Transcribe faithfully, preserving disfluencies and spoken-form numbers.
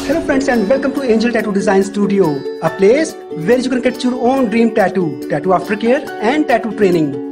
Hello friends and welcome to Angel Tattoo Design Studio, a place where you can get your own dream tattoo, tattoo aftercare and tattoo training.